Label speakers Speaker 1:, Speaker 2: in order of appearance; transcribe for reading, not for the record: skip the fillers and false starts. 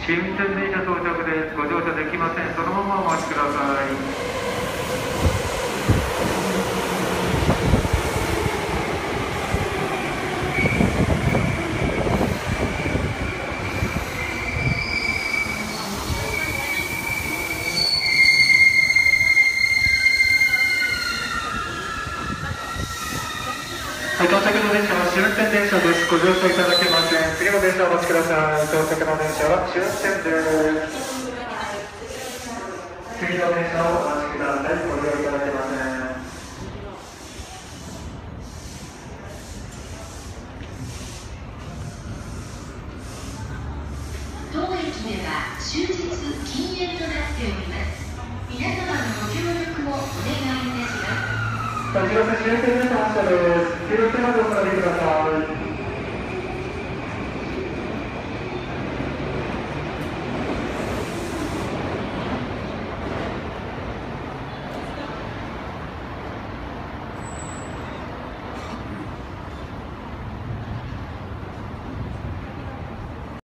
Speaker 1: 試運転電車到着です。ご乗車できません。そのままお待ちください。
Speaker 2: はい、到着の電車は試運転電車です。ご乗車いただけません。次の電車お待ちください。到着の電車は試運転です。次の電車をお待ちください。ご利用いただけません。
Speaker 3: 当駅では終日禁煙となっております。皆様のご協力をお願いいたします。
Speaker 2: こちら試運転電車発車です。黄色い手までお下がりください。